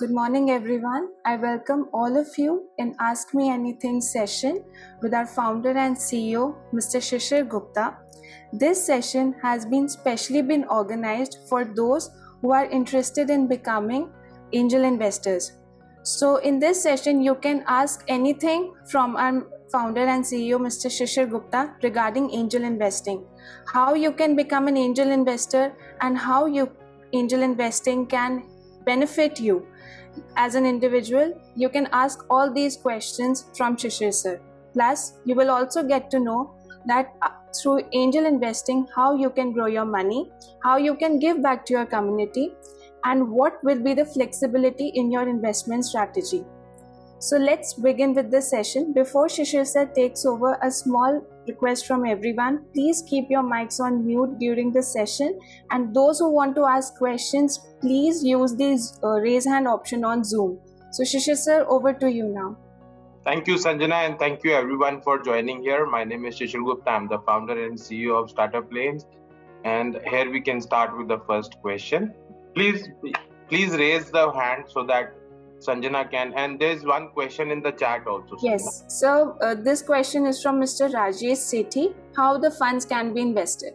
Good morning, everyone. I welcome all of you in Ask Me Anything session with our founder and CEO, Mr. Shishir Gupta. This session has been specially been organized for those who are interested in becoming angel investors. So, in this session, you can ask anything from our founder and CEO, Mr. Shishir Gupta, regarding angel investing, how you can become an angel investor, and how angel investing can benefit you as an individual. You can ask all these questions from Shishir sir. Plus, you will also get to know that through angel investing, how you can grow your money, how you can give back to your community, and what will be the flexibility in your investment strategy. So let's begin with this session. Before Shishir sir takes over, a small request from everyone. Please keep your mics on mute during the session, and those who want to ask questions, please use the raise hand option on Zoom. So Shishir sir, over to you now. Thank you, Sanjana, and thank you everyone for joining here. My name is Shishir Gupta. I'm the founder and CEO of Startup Lanes, and here we can start with the first question. Please raise the hand so that Sanjana can, and there's one question in the chat also. Sanjana. Yes, so this question is from Mr. Rajesh Sethi. How the funds can be invested?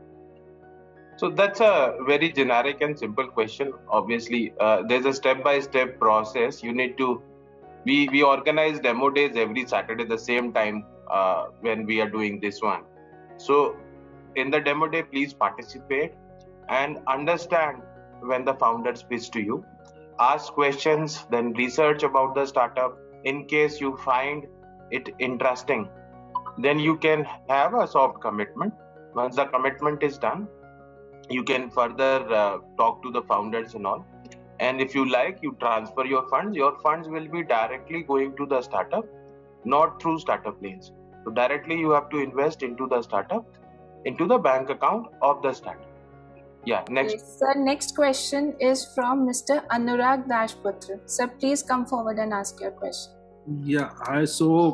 So that's a very generic and simple question. Obviously, there's a step-by-step process. You need to, we organize demo days every Saturday the same time when we are doing this one. So in the demo day, please participate and understand when the founders pitch to you. Ask questions, then research about the startup. In case you find it interesting, then you can have a soft commitment. Once the commitment is done, you can further talk to the founders and all. And if you like, you transfer your funds. Your funds will be directly going to the startup, not through Startup Lanes. So directly you have to invest into the startup, into the bank account of the startup. Yeah, next. Yes, sir, next question is from Mr. Anurag Dashputra. Sir, please come forward and ask your question. Yeah, I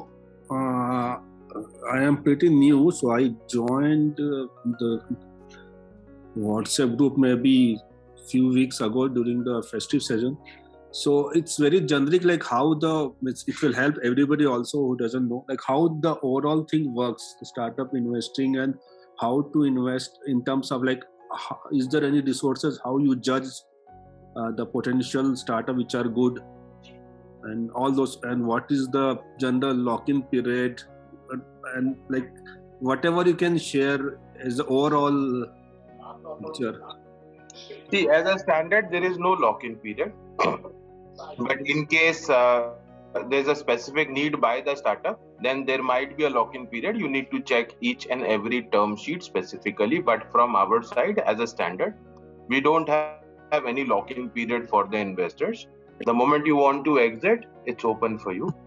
am pretty new, so I joined the WhatsApp group maybe few weeks ago during the festive season. So it's very generic, like how it will help everybody also who doesn't know, like how the overall thing works, startup investing, and how to invest in terms of like, is there any resources, how you judge the potential startup which are good, and all those, and what is the general lock-in period, and like whatever you can share as the overall picture. See, as a standard, there is no lock-in period. But in case there's a specific need by the startup, then there might be a lock-in period. You need to check each and every term sheet specifically. But from our side, as a standard, we don't have any lock-in period for the investors. The moment you want to exit, it's open for you.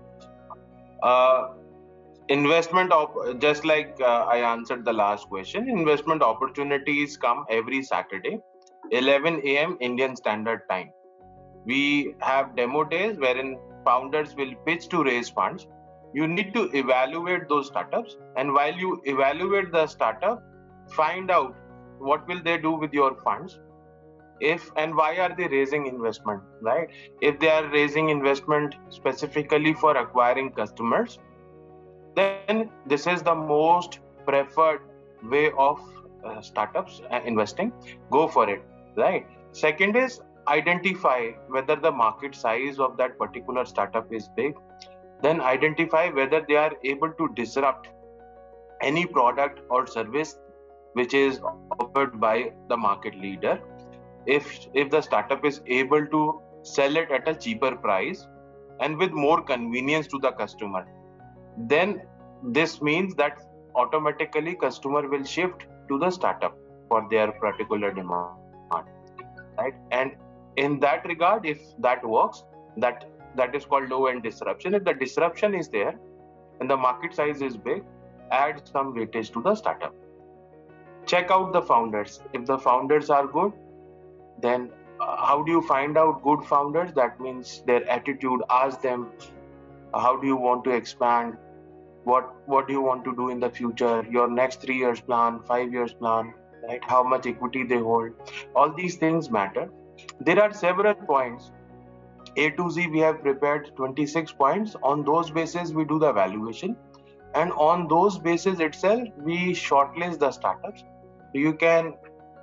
Just like I answered the last question, investment opportunities come every Saturday, 11 a.m. Indian Standard Time. We have demo days wherein founders will pitch to raise funds. You need to evaluate those startups, and while you evaluate the startup, find out what will they do with your funds, if and why are they raising investment, right? If they are raising investment specifically for acquiring customers, then this is the most preferred way of startups investing. Go for it, right? Second is identify whether the market size of that particular startup is big. Then identify whether they are able to disrupt any product or service which is offered by the market leader. If the startup is able to sell it at a cheaper price and with more convenience to the customer, then this means that automatically customer will shift to the startup for their particular demand, right? And in that regard, if that works, that is called low-end disruption. If the disruption is there and the market size is big, add some weightage to the startup. Check out the founders. If the founders are good, then how do you find out good founders? That means their attitude. Ask them, how do you want to expand? What do you want to do in the future? Your next 3 years plan, 5 years plan, right? How much equity they hold. All these things matter. There are several points A to Z, we have prepared 26 points. On those basis, we do the evaluation. And on those basis itself, we shortlist the startups. You can,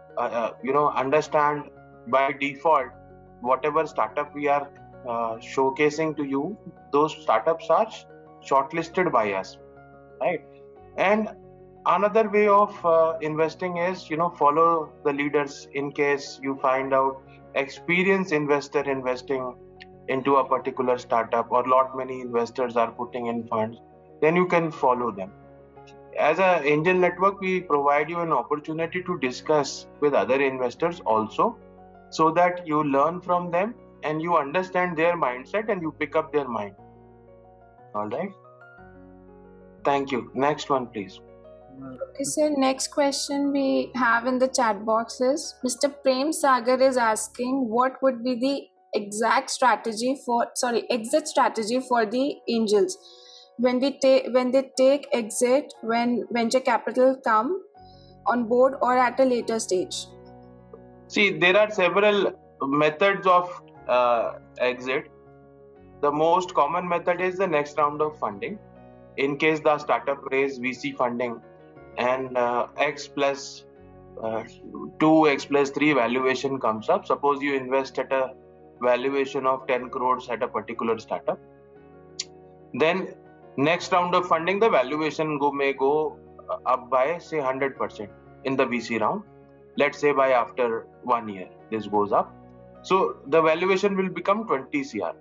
understand by default, whatever startup we are showcasing to you, those startups are shortlisted by us, right? And another way of investing is, follow the leaders. In case you find out experienced investor investing into a particular startup, or lot many investors are putting in funds, then you can follow them. As an angel network, we provide you an opportunity to discuss with other investors also, so that you learn from them and you understand their mindset and you pick up their mind. All right. Thank you. Next one, please. Okay, so next question we have in the chat box is Mr. Prem Sagar is asking what would be the exit strategy for the angels when they take exit, when venture capital come on board or at a later stage. See, there are several methods of exit. The most common method is the next round of funding. In case the startup raise VC funding and X plus 2, X plus 3 valuation comes up. Suppose you invest at a valuation of 10 crores at a particular startup. Then next round of funding, the valuation may go up by say 100% in the VC round. Let's say by after 1 year, this goes up. So the valuation will become 20 CR.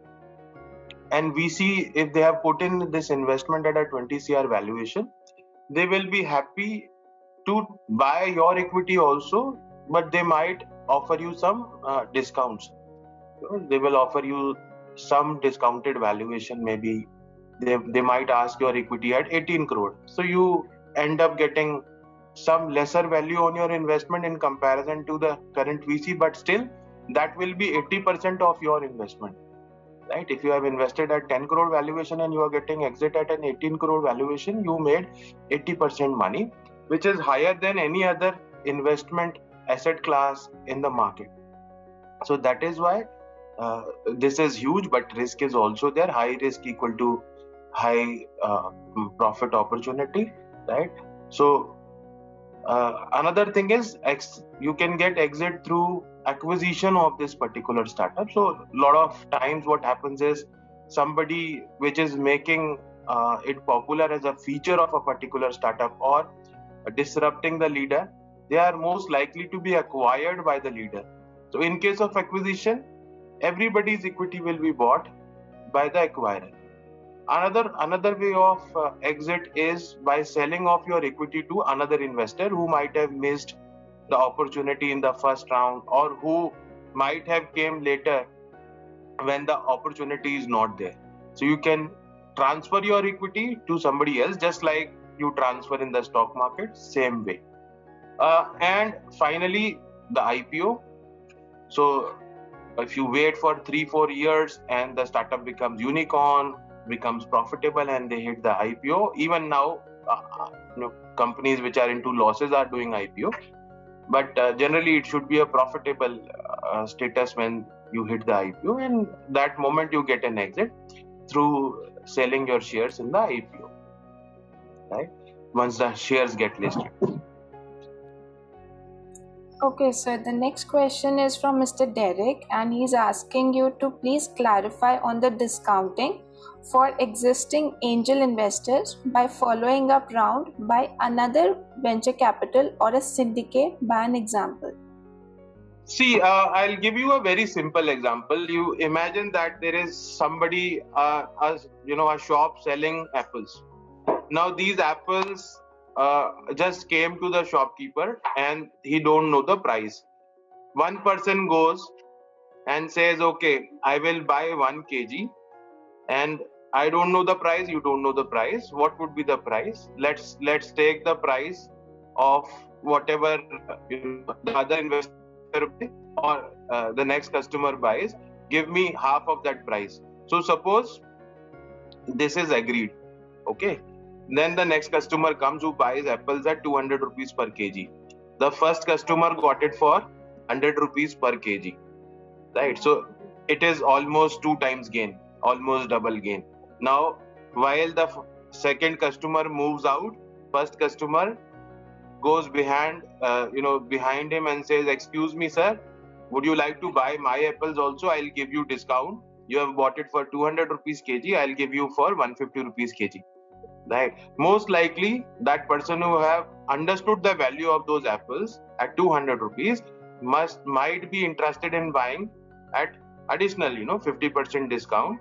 And VC, if they have put in this investment at a 20 CR valuation, they will be happy to buy your equity also, but they might offer you some discounts. They will offer you some discounted valuation. Maybe they might ask your equity at 18 crore. So you end up getting some lesser value on your investment in comparison to the current VC, but still that will be 80% of your investment. Right? If you have invested at 10 crore valuation and you are getting exit at an 18 crore valuation, you made 80% money, which is higher than any other investment asset class in the market. So that is why this is huge, but risk is also there. High risk equal to high profit opportunity, right? So another thing is you can get exit through acquisition of this particular startup. So a lot of times what happens is somebody which is making it popular as a feature of a particular startup or disrupting the leader, they are most likely to be acquired by the leader. So in case of acquisition, everybody's equity will be bought by the acquirer. Another way of exit is by selling off your equity to another investor who might have missed the opportunity in the first round, or who might have came later when the opportunity is not there. So you can transfer your equity to somebody else, just like you transfer in the stock market, same way. And finally, the IPO. So if you wait for 3-4 years and the startup becomes unicorn, becomes profitable, and they hit the IPO, even now companies which are into losses are doing IPO, but generally it should be a profitable status when you hit the IPO, and that moment you get an exit through selling your shares in the IPO, right? Once the shares get listed. Okay, so the next question is from Mr. Derek, and he's asking you to please clarify on the discounting for existing angel investors by following up round by another venture capital or a syndicate by an example. See, I'll give you a very simple example. You imagine that there is somebody, a shop selling apples. Now these apples just came to the shopkeeper and he don't know the price. One person goes and says, okay, I will buy 1 kg and I don't know the price, you don't know the price. What would be the price? Let's take the price of whatever the other investor or the next customer buys. Give me half of that price. So suppose this is agreed, okay? Then the next customer comes who buys apples at 200 rupees per kg. The first customer got it for 100 rupees per kg, right? So it is almost 2 times gain, almost double gain. Now, while the second customer moves out, first customer goes behind him and says, "Excuse me, sir, would you like to buy my apples also? I'll give you discount. You have bought it for 200 rupees kg. I'll give you for 150 rupees kg." Right? Most likely, that person who have understood the value of those apples at 200 rupees might be interested in buying at additional 50% discount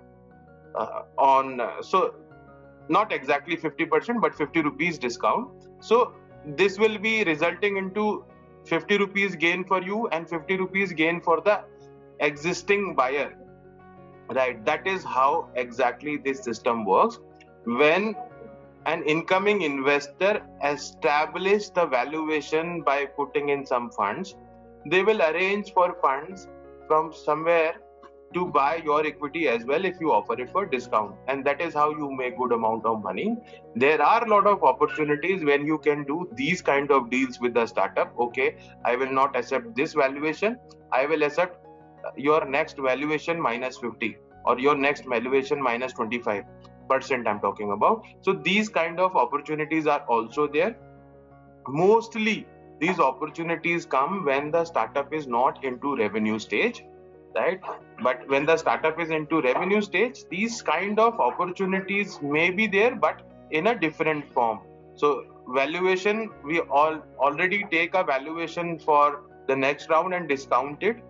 so not exactly 50%, but 50 rupees discount. So this will be resulting into 50 rupees gain for you and 50 rupees gain for the existing buyer. Right? That is how exactly this system works. When an incoming investor establishes the valuation by putting in some funds, they will arrange for funds from somewhere to buy your equity as well if you offer it for discount, and that is how you make good amount of money. There are a lot of opportunities when you can do these kind of deals with the startup. Okay, I will not accept this valuation, I will accept your next valuation minus 50 or your next valuation minus 25% I'm talking about. So these kind of opportunities are also there. Mostly these opportunities come when the startup is not into revenue stage, right? But when the startup is into revenue stage, these kind of opportunities may be there, but in a different form. So valuation, we already take a valuation for the next round and discount it,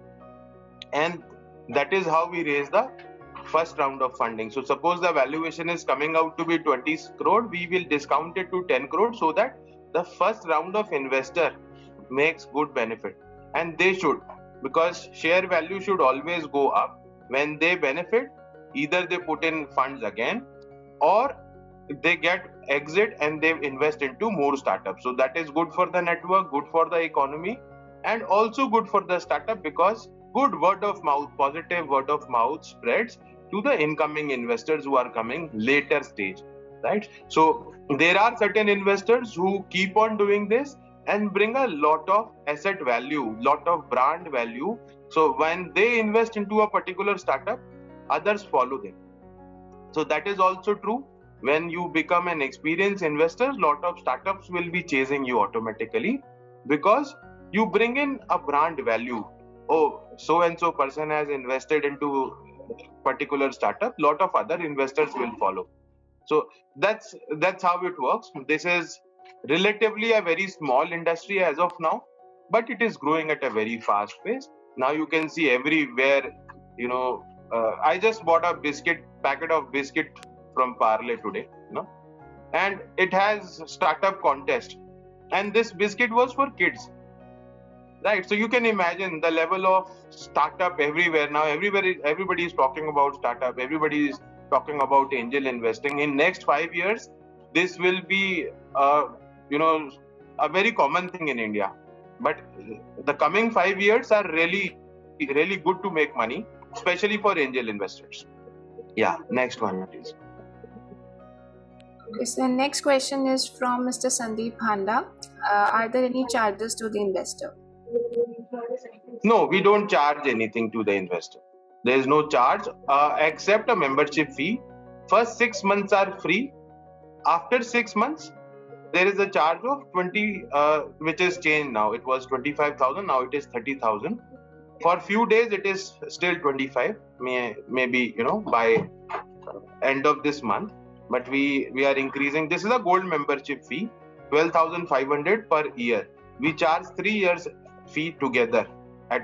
and that is how we raise the first round of funding. So suppose the valuation is coming out to be 20 crore, we will discount it to 10 crore so that the first round of investor makes good benefit. And they should, because share value should always go up. When they benefit, either they put in funds again or they get exit and they invest into more startups. So that is good for the network, good for the economy, and also good for the startup, because good word of mouth, positive word of mouth spreads to the incoming investors who are coming later stage, right? So there are certain investors who keep on doing this and bring a lot of asset value, lot of brand value. So when they invest into a particular startup, others follow them. So that is also true. When you become an experienced investor, lot of startups will be chasing you automatically because you bring in a brand value. Oh, so and so person has invested into particular startup, lot of other investors will follow. So that's how it works. This is relatively a very small industry as of now, but it is growing at a very fast pace. Now you can see everywhere, I just bought a packet of biscuit from Parle today, and it has startup contest, and this biscuit was for kids, right? So you can imagine the level of startup everywhere now. Everybody is talking about startup. Everybody is talking about angel investing. In next 5 years, this will be a very common thing in India. But the coming 5 years are really, really good to make money, especially for angel investors. Yeah, next one, please. Okay, so the next question is from Mr. Sandeep Handa. Are there any charges to the investor? No, we don't charge anything to the investor. There is no charge except a membership fee. First 6 months are free. After 6 months, there is a charge of 20, which is changed now. It was 25,000. Now it is 30,000. For few days, it is still 25. Maybe by end of this month. But we are increasing. This is a gold membership fee, 12,500 per year. We charge 3 years fee together at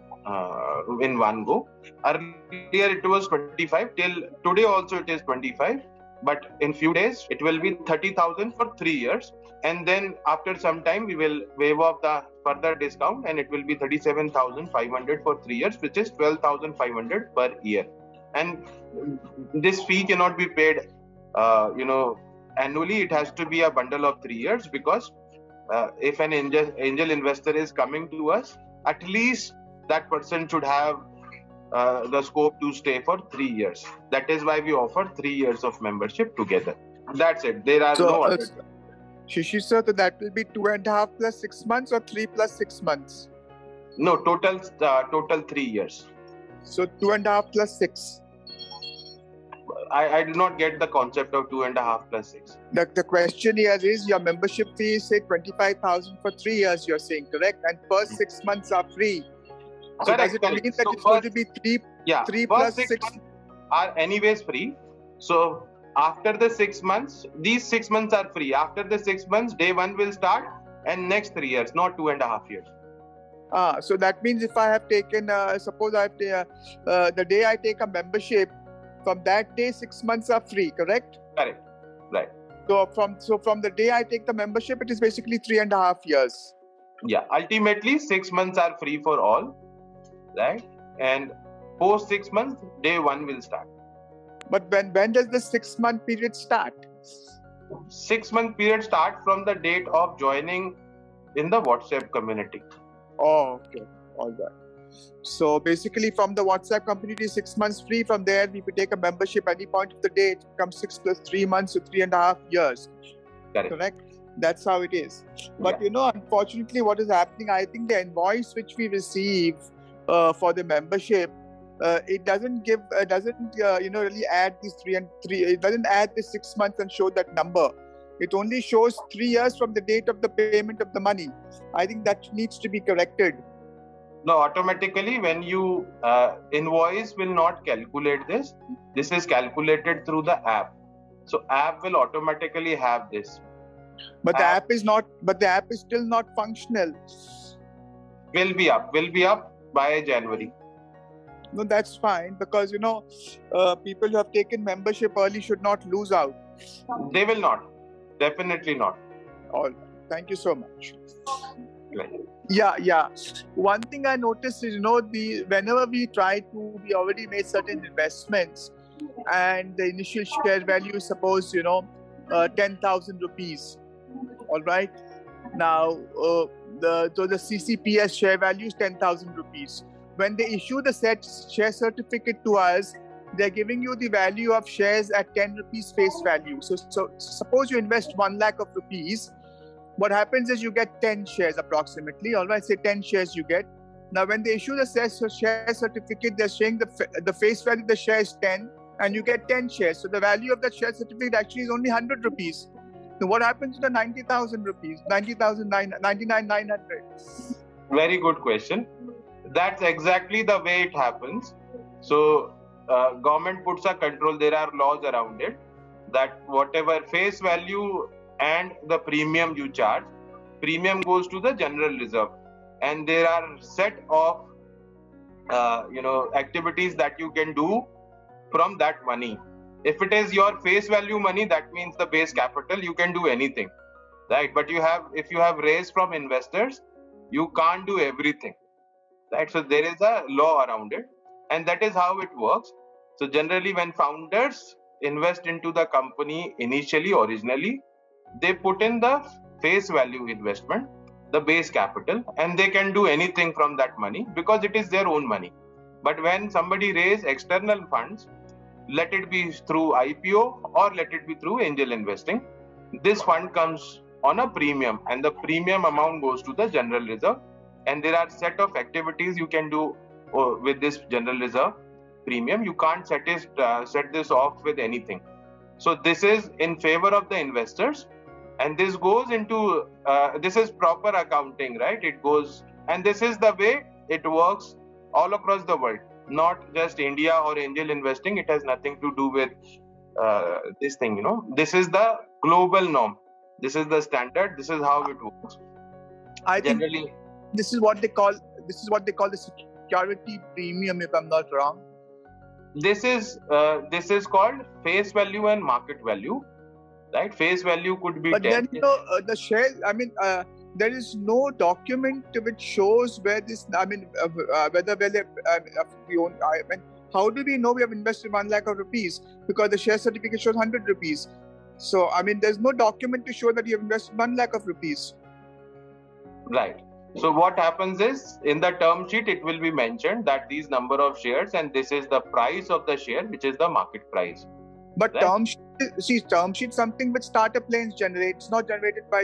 in one go. Earlier it was 25, till today also it is 25, but in few days it will be 30,000 for 3 years, and then after some time we will waive off the further discount and it will be 37,500 for 3 years, which is 12,500 per year. And this fee cannot be paid annually. It has to be a bundle of 3 years, because if an angel investor is coming to us, at least that person should have the scope to stay for 3 years. That is why we offer 3 years of membership together. That's it. There are no other. Shishir sir, so that will be 2.5 plus 6 months or 3 plus 6 months? No, total 3 years. So 2.5 plus 6. I do not get the concept of 2.5 plus 6. The question here is your membership fee is say 25,000 for 3 years. You're saying correct, and first 6 months are free. So Correct, does it correct. mean that So it's going to be 3 first plus 6 6? months are anyways free. So after the 6 months, these 6 months are free. After the 6 months, day 1 will start, and next 3 years, not 2.5 years. So that means if I have taken, suppose I have the day I take a membership, from that day 6 months are free, correct? Correct. Right. So from the day I take the membership, it is basically 3.5 years. Yeah. Ultimately, 6 months are free for all, right? And post 6 months, day 1 will start. But when does the 6 month period start? 6 month period start from the date of joining in the WhatsApp community. Oh, okay. All right. So basically from the WhatsApp community, 6 months free. From there, if we take a membership any point of the day, it becomes 6 plus 3 months, so 3.5 years. Correct? That's how it is. But unfortunately, what is happening, I think the invoice which we receive for the membership, it doesn't give, really add these 3 and 3. It doesn't add the 6 months and show that number. It only shows 3 years from the date of the payment of the money. I think that needs to be corrected. No, automatically when you invoice will not calculate this. This is calculated through the app. So app will automatically have this. But the app is not. But the app is still not functional. Will be up by January. No, that's fine because people who have taken membership early should not lose out. They will not. Definitely not. All right. Thank you so much. Right. Yeah. One thing I noticed is, whenever we already made certain investments, and the initial share value is suppose 10,000 rupees. All right. Now the CCPS share value is 10,000 rupees. When they issue the share certificate to us, they're giving you the value of shares at 10 rupees face value. So suppose you invest 1 lakh of rupees. What happens is you get 10 shares approximately. All right, say 10 shares you get. Now, when they issue the share certificate, they're saying the face value of the share is 10 and you get 10 shares. So the value of that share certificate actually is only 100 rupees. Now, what happens to the 90,000 rupees? 99,900? Very good question. That's exactly the way it happens. So, government puts a control. There are laws around it that whatever face value and the premium you charge, premium goes to the general reserve, and there are set of activities that you can do from that money. If it is your face value money, that means the base capital, you can do anything, right? But if you have raised from investors, you can't do everything, right? So there is a law around it, and that is how it works. So generally when founders invest into the company originally, they put in the face value investment, the base capital, and they can do anything from that money because it is their own money. But when somebody raises external funds, let it be through IPO or let it be through angel investing, this fund comes on a premium, and the premium amount goes to the general reserve, and there are set of activities you can do with this general reserve premium. You can't set this off with anything. So this is in favor of the investors, and this goes into this is proper accounting, right? It goes, and this is the way it works all across the world, not just India or angel investing. It has nothing to do with this thing. This is the global norm. This is the standard. This is how it works. I think this is what they call the security premium, if I'm not wrong. This is called face value and market value, right? Face value could be. But 10. Then the shares. I mean, there is no document which shows where this. I mean, whether we own. I mean, how do we know we have invested 1 lakh of rupees? Because the share certificate shows 100 rupees. So I mean, there's no document to show that you have invested 1 lakh of rupees. Right. So what happens is, in the term sheet, it will be mentioned that these number of shares and this is the price of the share, which is the market price. But right? term sheet something which startup planes generate. It's not generated by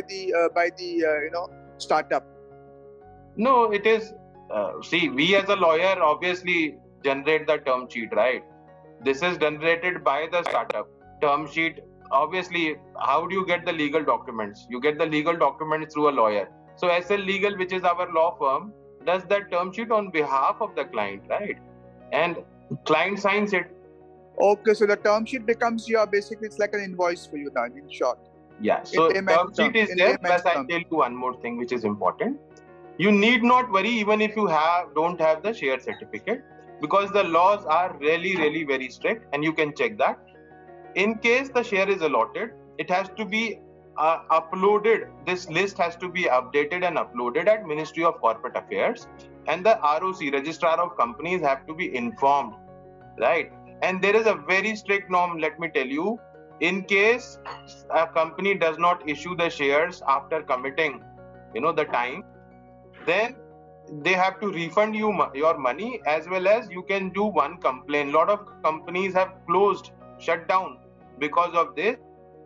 the startup. No, it is. See, we as a lawyer obviously generate the term sheet, right? This is generated by the startup. Term sheet, obviously, how do you get the legal documents? You get the legal documents through a lawyer. So SL Legal, which is our law firm, does that term sheet on behalf of the client, right? And client signs it. Okay, so the term sheet becomes basically it's like an invoice for you then, in short. Yeah, so term sheet is there, plus I tell you one more thing which is important. You need not worry even if you don't have the share certificate, because the laws are really, really very strict, and you can check that. In case the share is allotted, it has to be uploaded. This list has to be updated and uploaded at Ministry of Corporate Affairs, and the ROC, Registrar of Companies, have to be informed, right? And there is a very strict norm, let me tell you. In case a company does not issue the shares after committing, the time, then they have to refund you your money, as well as you can do one complaint. A lot of companies have closed, shut down because of this.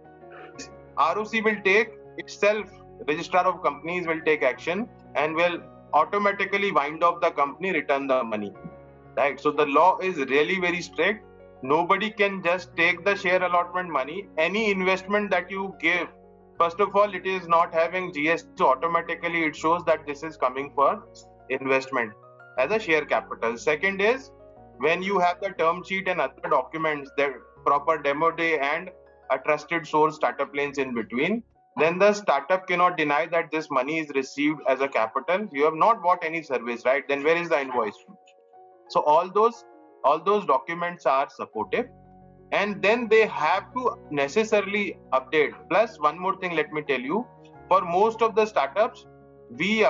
ROC will take itself, Registrar of Companies will take action and will automatically wind up the company, return the money, right? So the law is really very strict. Nobody can just take the share allotment money. Any investment that you give, first of all, it is not having GST, so automatically it shows that this is coming for investment as a share capital. Second is, when you have the term sheet and other documents, the proper demo day and a trusted source startup lanes in between, then the startup cannot deny that this money is received as a capital. You have not bought any service, right? Then where is the invoice? So all those documents are supportive, and then they have to necessarily update. Plus one more thing, let me tell you, for most of the startups, we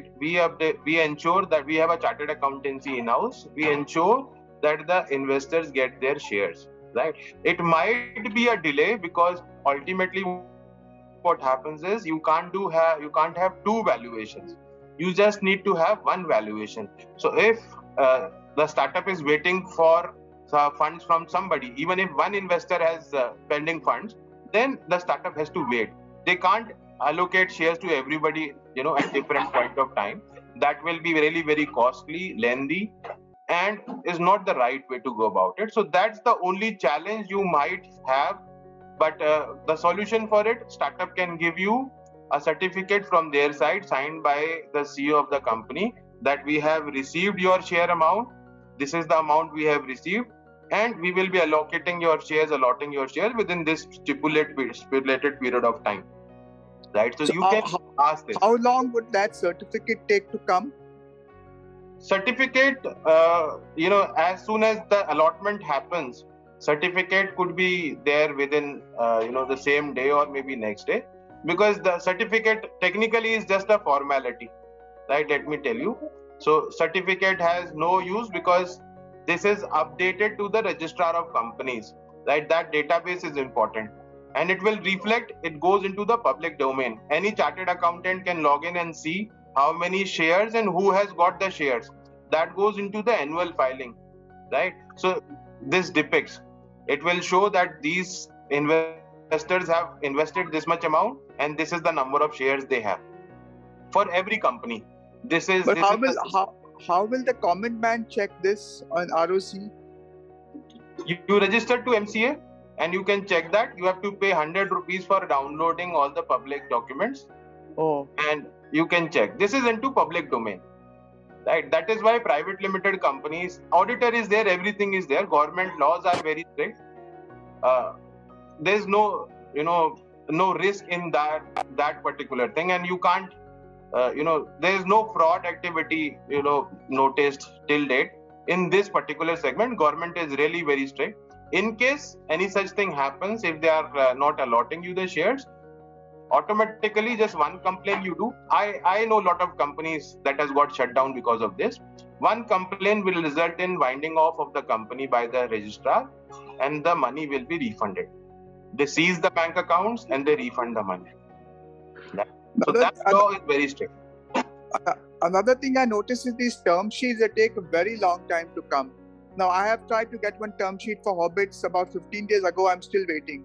ensure that we have a chartered accountancy in-house. We ensure that the investors get their shares, right? It might be a delay, because ultimately what happens is you can't have two valuations. You just need to have one valuation. So if the startup is waiting for funds from somebody, even if one investor has pending funds, then the startup has to wait. They can't allocate shares to everybody, at different point of time. That will be really very costly, lengthy, and is not the right way to go about it. So that's the only challenge you might have. But the solution for it, startup can give you a certificate from their side, signed by the CEO of the company, that we have received your share amount. This is the amount we have received, and we will be allotting your shares within this stipulated period of time, right? So you can ask this. How long would that certificate take to come? Certificate, as soon as the allotment happens, certificate could be there within, the same day or maybe next day, because the certificate technically is just a formality, right? Let me tell you. So certificate has no use, because this is updated to the Registrar of Companies, right? That database is important, and it will reflect, it goes into the public domain. Any chartered accountant can log in and see how many shares and who has got the shares. That goes into the annual filing, right? So this depicts, it will show that these investors have invested this much amount, and this is the number of shares they have for every company. How will the common man check this on ROC? You register to MCA, and you can check that. You have to pay 100 rupees for downloading all the public documents. Oh. And you can check. This is into public domain, right? That is why private limited companies, auditor is there, everything is there. Government laws are very strict. There's no risk in that particular thing, and you can't. There is no fraud activity, noticed till date in this particular segment. Government is really very strict. In case any such thing happens, if they are not allotting you the shares, automatically just one complaint you do. I know a lot of companies that has got shut down because of this. One complaint will result in winding off of the company by the registrar, and the money will be refunded. They seize the bank accounts and they refund the money. So that law is very strict. Another thing I noticed is these term sheets, they take a very long time to come. Now, I have tried to get one term sheet for Hobbits about 15 days ago. I'm still waiting.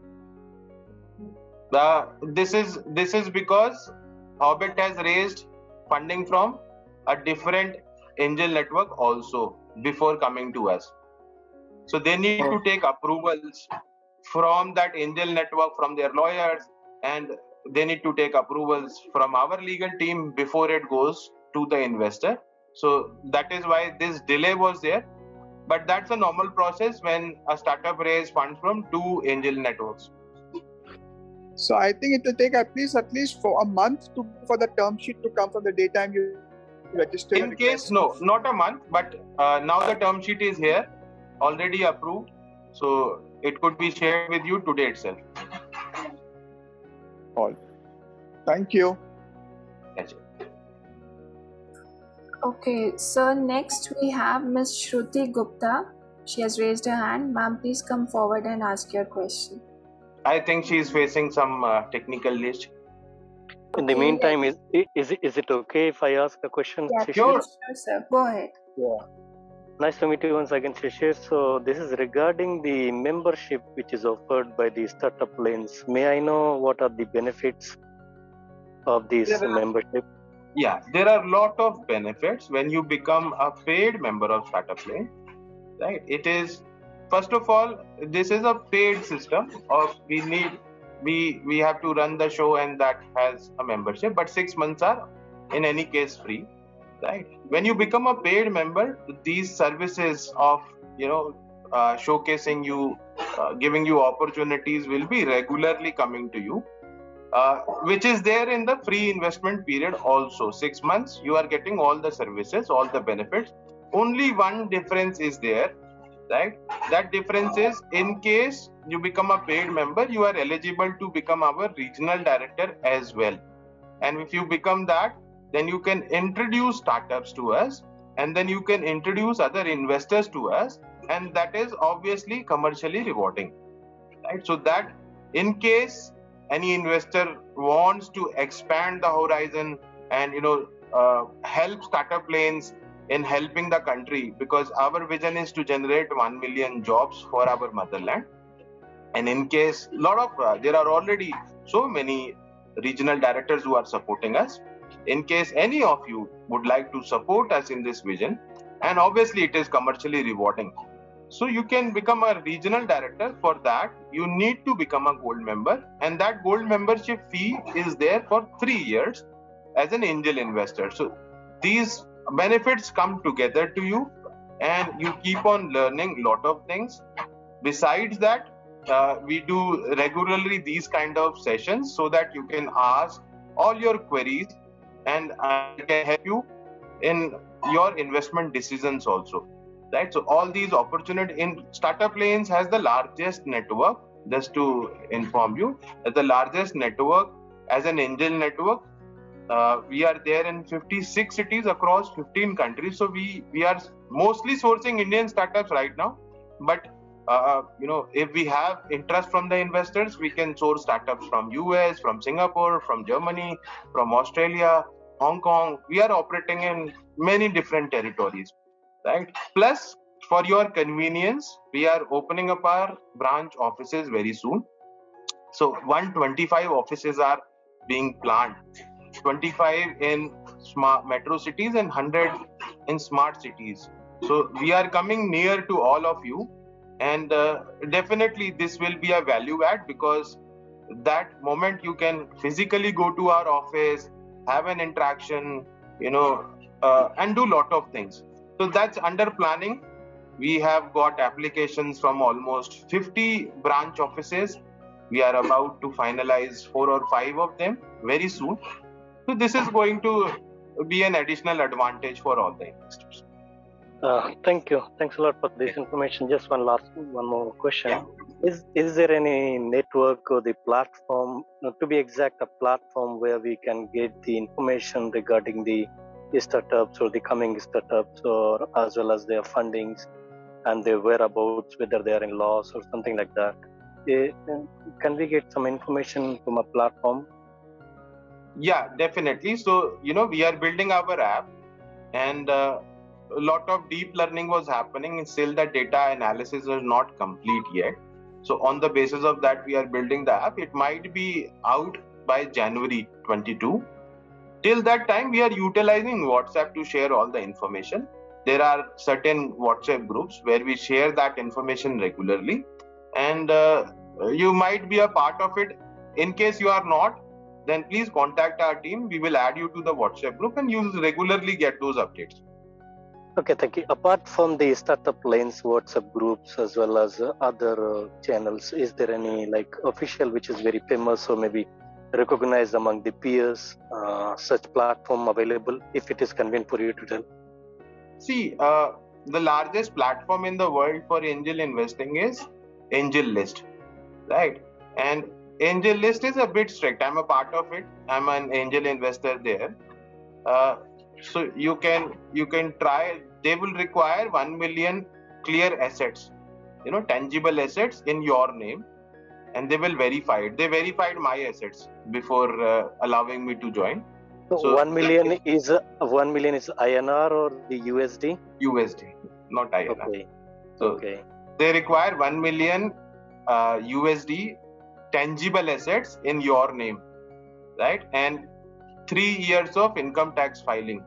This is because Hobbit has raised funding from a different angel network also before coming to us. So they need to take approvals from that angel network, from their lawyers, and they need to take approvals from our legal team before it goes to the investor. So that is why this delay was there. But that's a normal process when a startup raises funds from two angel networks. So I think it will take at least for a month for the term sheet to come from the daytime you register. In case, no, not a month, but now the term sheet is here, already approved. So it could be shared with you today itself. All. Thank you. Yes. Okay, so next we have Ms. Shruti Gupta. She has raised her hand. Ma'am, please come forward and ask your question. I think she is facing some technical glitch. In the meantime, is it okay if I ask a question? Yeah, Shishir? sure, sir. Go ahead. Yeah. Nice to meet you once again, Shishir. So this is regarding the membership which is offered by the startup lanes. May I know what are the benefits of this membership? Yeah, there are a lot of benefits when you become a paid member of Startup Lane. Right? It is, first of all, this is a paid system of we have to run the show, and that has a membership, but 6 months are in any case free. Right? When you become a paid member, these services of showcasing you, giving you opportunities will be regularly coming to you. Which is there in the free investment period also. 6 months, you are getting all the services, all the benefits. Only one difference is there, right? That difference is, in case you become a paid member, you are eligible to become our regional director as well. And if you become that, then you can introduce startups to us, and then you can introduce other investors to us, and that is obviously commercially rewarding, right? So that in case any investor wants to expand the horizon and help startup lanes in helping the country, because our vision is to generate 1 million jobs for our motherland. And in case there are already so many regional directors who are supporting us. In case any of you would like to support us in this vision, and obviously it is commercially rewarding, so you can become a regional director. For that, you need to become a gold member, and that gold membership fee is there for 3 years as an angel investor. So these benefits come together to you, and you keep on learning a lot of things. Besides that, we do regularly these kind of sessions so that you can ask all your queries, and I can help you in your investment decisions also. Right, so all these opportunities in Startup Lanes has the largest network. Just to inform you, the largest network as an angel network. We are there in 56 cities across 15 countries. So we are mostly sourcing Indian startups right now. But if we have interest from the investors, we can source startups from US, from Singapore, from Germany, from Australia, Hong Kong. We are operating in many different territories. Right. Plus, for your convenience, we are opening up our branch offices very soon. So 125 offices are being planned, 25 in smart metro cities and 100 in smart cities. So we are coming near to all of you, and definitely this will be a value add, because that moment you can physically go to our office, have an interaction, and do lot of things. So that's under planning. We have got applications from almost 50 branch offices. We are about to finalize 4 or 5 of them very soon. So this is going to be an additional advantage for all the investors. Thank you. Thanks a lot for this information. Just one more question. Yeah. Is there any network or the platform, to be exact, a platform where we can get the information regarding the startups or the coming startups, or as well as their fundings and their whereabouts, whether they are in loss or something like that? Can we get some information from a platform? Yeah, definitely. So, we are building our app, and a lot of deep learning was happening, and still the data analysis is not complete yet. So on the basis of that, we are building the app. It might be out by January 22. Till that time, we are utilizing WhatsApp to share all the information. There are certain WhatsApp groups where we share that information regularly, and you might be a part of it. In case you are not, then please contact our team. We will add you to the WhatsApp group and you will regularly get those updates. Okay, thank you. Apart from the Startup Lanes WhatsApp groups as well as other channels, is there any like official which is very famous or maybe recognized among the peers, such platform available if it is convenient for you to tell? See, the largest platform in the world for angel investing is AngelList, right? And AngelList is a bit strict. I'm a part of it. I'm an angel investor there. So you can try. They will require 1 million clear assets, tangible assets in your name, and they will verify it. They verified my assets before allowing me to join. So 1 million is INR or the USD? USD, not INR. Okay. So they require 1 million USD tangible assets in your name, right? And 3 years of income tax filing.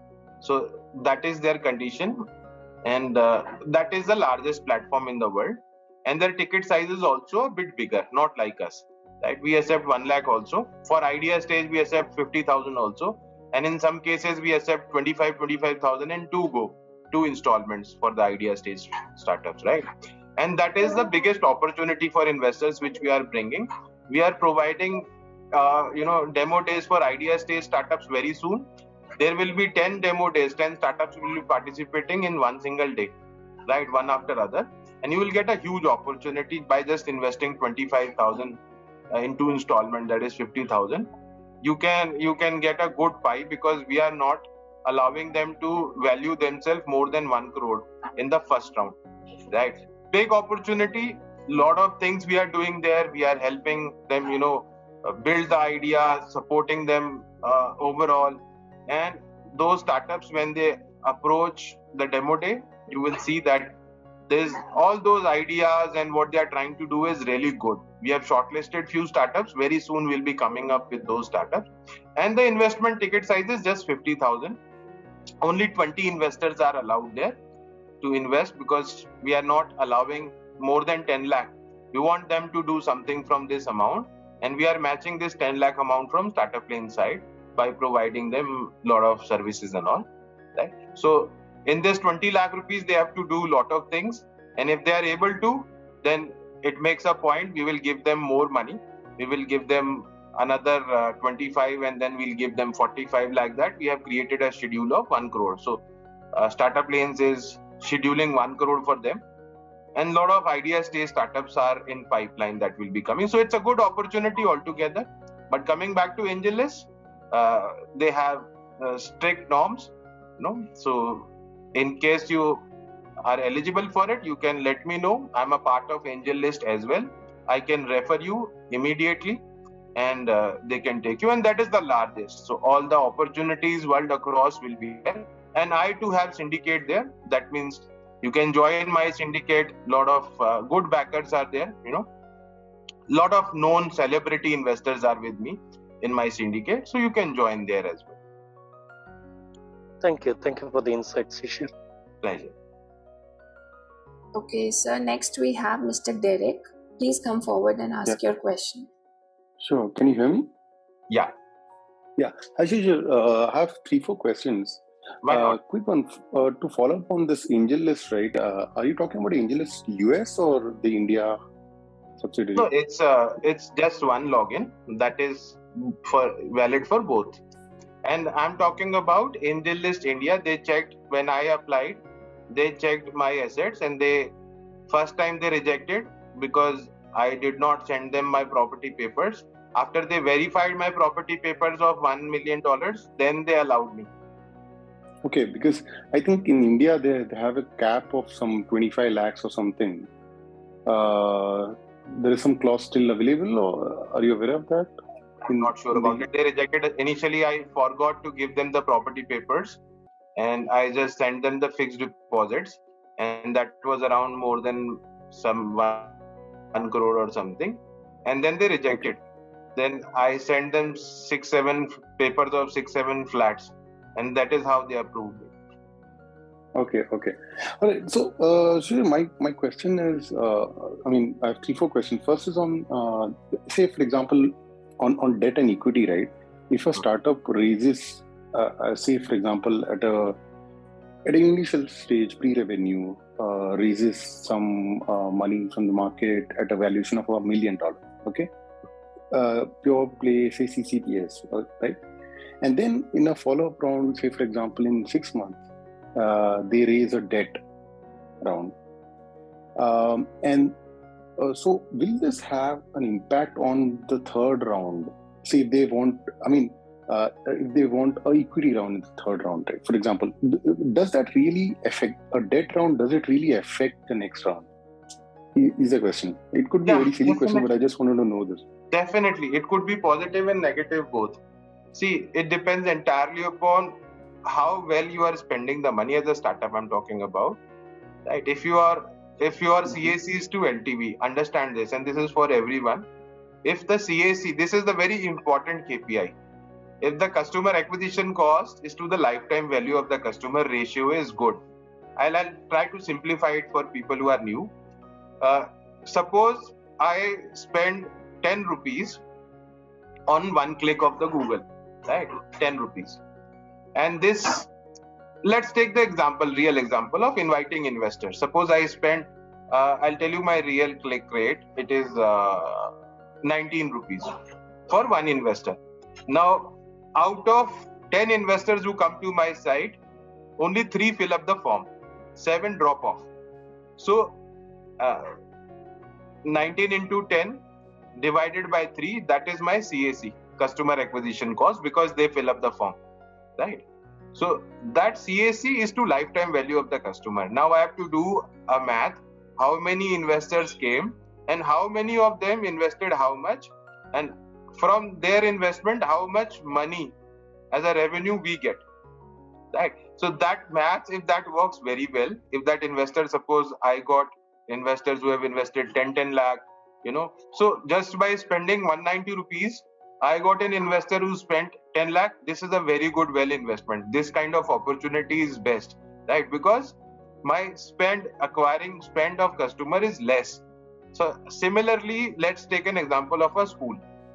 So that is their condition, and that is the largest platform in the world. And their ticket size is also a bit bigger, not like us, right? We accept 1 lakh also. For idea stage, we accept 50,000 also. And in some cases, we accept 25,000 in two installments for the idea stage startups, right? And that is the biggest opportunity for investors which we are bringing. We are providing demo days for idea stage startups very soon. There will be 10 demo days, 10 startups will be participating in one single day, right? One after other. And you will get a huge opportunity by just investing 25,000 in two installment, that is 50,000. You can get a good pie because we are not allowing them to value themselves more than 1 crore in the first round, right? Big opportunity, lot of things we are doing there. We are helping them, build the idea, supporting them overall. And those startups, when they approach the demo day, you will see that there's all those ideas and what they are trying to do is really good. We have shortlisted few startups. Very soon we'll be coming up with those startups. And the investment ticket size is just 50,000. Only 20 investors are allowed there to invest because we are not allowing more than 10 lakh. We want them to do something from this amount, and we are matching this 10 lakh amount from Startup Lane side by providing them a lot of services and all, right? So in this 20 lakh rupees, they have to do a lot of things. And if they are able to, then it makes a point. We will give them more money. We will give them another 25 and then we'll give them 45 like that. We have created a schedule of 1 crore. So Startup Lanes is scheduling 1 crore for them. And a lot of idea stage startups are in pipeline that will be coming. So it's a good opportunity altogether. But coming back to AngelList, they have strict norms, So in case you are eligible for it, you can let me know. I'm a part of AngelList as well. I can refer you immediately and they can take you. And that is the largest. So all the opportunities world across will be there. And I too have syndicate there. That means you can join my syndicate. A lot of good backers are there, A lot of known celebrity investors are with me in my syndicate. So you can join there as well. Thank you. Thank you for the insights, Shishir. Pleasure. Okay, sir. Next we have Mr. Derek. Please come forward and ask your question. Sure. Can you hear me? Yeah. Yeah. Hi, Shishir. I have 3-4 questions. Quick one to follow up on this AngelList, right? Are you talking about AngelList US or the India subsidiary? No, it's just one login that is valid for both. And I'm talking about AngelList India. They checked when I applied. They checked my assets and first time they rejected because I did not send them my property papers. After they verified my property papers of $1 million, then they allowed me. Okay, because I think in India they have a cap of some 25 lakhs or something. There is some clause still available, or are you aware of that? I'm not sure about it. They rejected it. Initially, I forgot to give them the property papers and I just sent them the fixed deposits. And that was around more than some 1 crore or something. And then they rejected. then I send them 6-7 papers of 6-7 flats, and that is how they approved it. Okay. All right. So, Shri, my question is, I have 3-4 questions. First is on, say, for example, on debt and equity, right? If a startup raises, say, for example, at an initial stage, pre-revenue, raises some money from the market at a valuation of $1 million, okay? Pure play, say, CCPS, right? And then in a follow-up round, say, for example, in 6 months, they raise a debt round. So will this have an impact on the third round? See, if they want, if they want a equity round in the third round, right? For example, does that really affect a debt round? Does it really affect the next round? Is the question. It could be a very silly question, but I just wanted to know this. Definitely. It could be positive and negative both. See, it depends entirely upon how well you are spending the money as a startup I'm talking about, right? If your CAC is to LTV, understand this, and this is for everyone. If the CAC, this is the very important KPI. If the customer acquisition cost is to the lifetime value of the customer, ratio is good. I'll try to simplify it for people who are new. Suppose I spend 10 rupees on one click of the Google, right? 10 rupees. And this, let's take the real example of inviting investors. Suppose I spend, I'll tell you my real click rate. It is 19 rupees for one investor. Now, out of 10 investors who come to my site, only 3 fill up the form, 7 drop off. So, 19 into 10 divided by 3, that is my CAC, customer acquisition cost, because they fill up the form. Right. So that CAC is to lifetime value of the customer. Now I have to do a math. How many investors came and how many of them invested how much, and from their investment, how much money as a revenue we get. Right. So that math, if that works very well, if that investor, suppose I got investors who have invested 10 lakh, so just by spending 190 rupees, I got an investor who spent 10 lakh. This is a very good investment. This kind of opportunity is best, right? Because my spend of customer is less. So similarly, let's take an example of a school.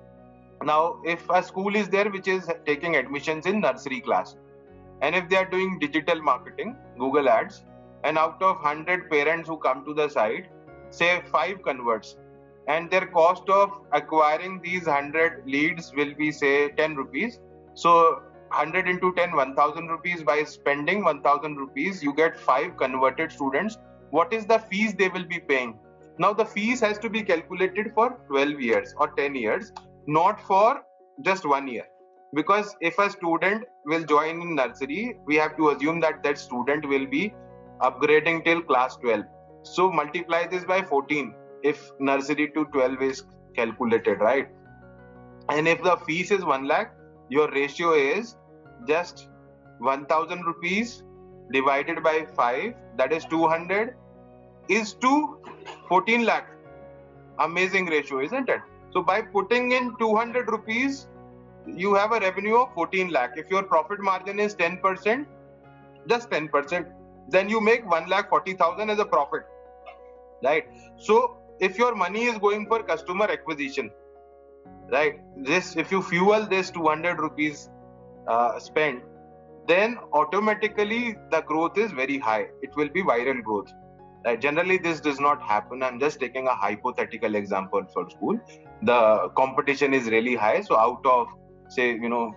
Now, if a school is there which is taking admissions in nursery class, and if they are doing digital marketing, Google ads, and out of 100 parents who come to the site, say 5 converts, and their cost of acquiring these 100 leads will be, say, 10 rupees. So 100 into 10, 1000 rupees. By spending 1000 rupees, you get 5 converted students. What is the fees they will be paying? Now the fees has to be calculated for 12 years or 10 years, not for just 1 year. Because if a student will join in nursery, we have to assume that student will be upgrading till class 12. So multiply this by 14. If nursery to 12 is calculated, right? And if the fees is 1 lakh, your ratio is just 1000 rupees divided by 5, that is 200, is to 14 lakh. Amazing ratio, isn't it? So by putting in 200 rupees, you have a revenue of 14 lakh. If your profit margin is 10%, just 10%, then you make 1,40,000 as a profit, right? So if your money is going for customer acquisition, right, this, if you fuel this 200 rupees spend, then automatically the growth is very high. It will be viral growth. Right? Generally, this does not happen. I'm just taking a hypothetical example for school. The competition is really high. So out of, say,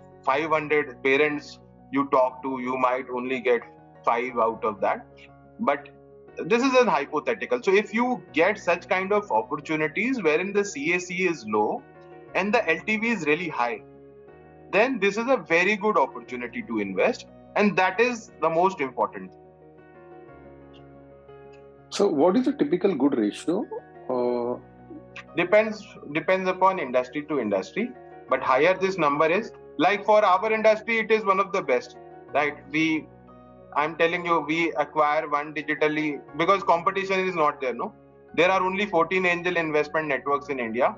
500 parents you talk to, you might only get 5 out of that. But this is a hypothetical. So if you get such kind of opportunities wherein the CAC is low and the LTV is really high, then this is a very good opportunity to invest, and that is the most important. So what is a typical good ratio? Depends upon industry to industry, but higher this number is, like for our industry, it is one of the best, right? I'm telling you, we acquire one digitally because competition is not there, no? There are only 14 angel investment networks in India.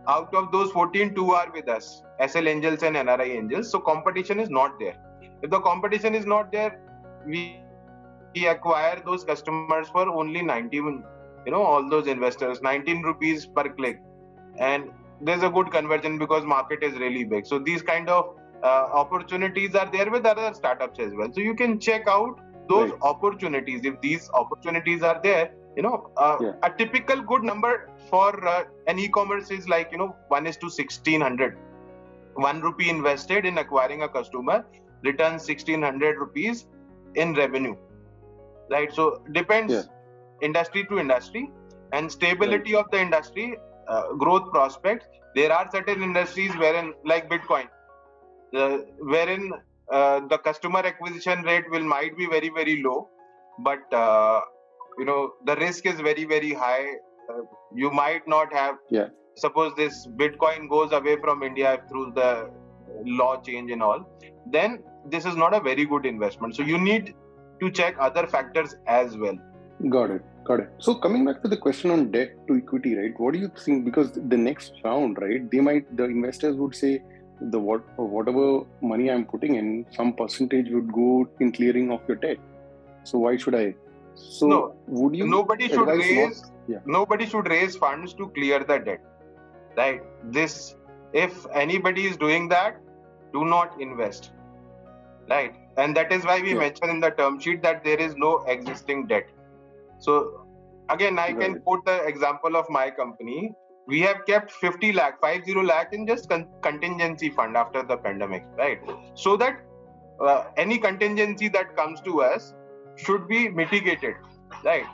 Out of those 14, 2 are with us, SL Angels and NRI Angels. So competition is not there. If the competition is not there, we acquire those customers for only 19, all those investors, 19 rupees per click. And there's a good conversion because market is really big. So these kind of opportunities are there with other startups as well. So you can check out those opportunities. If these opportunities are there, a typical good number for an e-commerce is like 1:1600. 1 rupee invested in acquiring a customer returns 1600 rupees in revenue, right? So depends industry to industry and stability of the industry, growth prospects. There are certain industries wherein, like Bitcoin, wherein the customer acquisition rate might be very, very low, but the risk is very, very high. You might not have. Suppose this Bitcoin goes away from India through the law change and all, then this is not a very good investment. So you need to check other factors as well. Got it. So coming back to the question on debt to equity, right? What do you think? Because the next round, right? The investors would say whatever money I'm putting in, some percentage would go in clearing of your debt. So why should I? So no, would you? Nobody should raise funds to clear the debt, right? If anybody is doing that, do not invest, right? And that is why we mentioned in the term sheet that there is no existing debt. So again, I can quote the example of my company. We have kept 50 lakh in just contingency fund after the pandemic, right? So that any contingency that comes to us should be mitigated, right?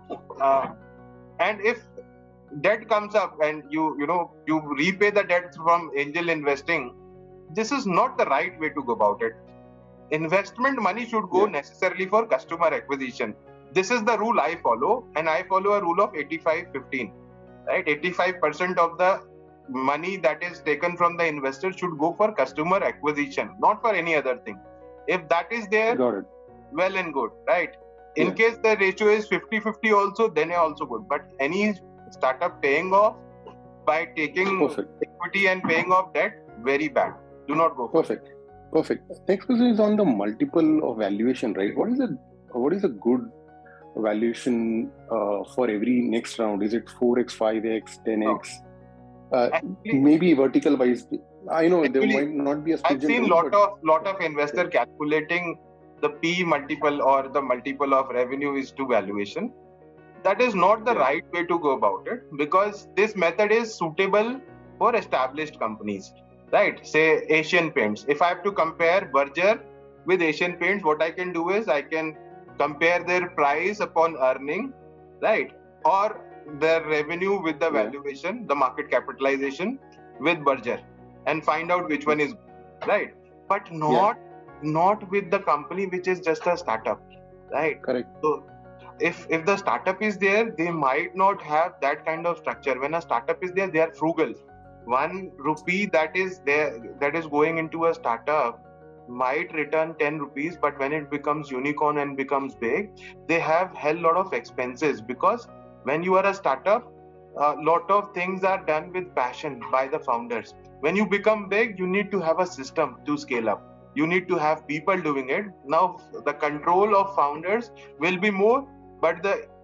And if debt comes up and you repay the debt from angel investing, this is not the right way to go about it. Investment money should go necessarily for customer acquisition. This is the rule I follow, and I follow a rule of 85-15, right? 85% of the money that is taken from the investor should go for customer acquisition, not for any other thing. If that is there, well and good, right? In case the ratio is 50-50 also, then also good. But any startup paying off by taking equity and paying off debt, very bad. Do not go for it. Perfect. Next question is on the multiple of valuation, right? What is a good valuation for every next round? Is it 4x, 5x, 10x? Maybe vertical wise. I know there might not be a. I've seen lot of investor calculating the P multiple or the multiple of revenue is to valuation. That is not the right way to go about it, because this method is suitable for established companies, right? Say Asian Paints. If I have to compare Berger with Asian Paints, what I can do is I can compare their price upon earning, right? Or their revenue with the valuation, the market capitalization with Berger, and find out which one is right. But not with the company which is just a startup, right? Correct. So if the startup is there, they might not have that kind of structure. When a startup is there, they are frugal. 1 rupee that is going into a startup might return 10 rupees, but when it becomes unicorn and becomes big, they have hell lot of expenses, because when you are a startup, a lot of things are done with passion by the founders. When you become big, you need to have a system to scale up. You need to have people doing it. Now the control of founders will be more, but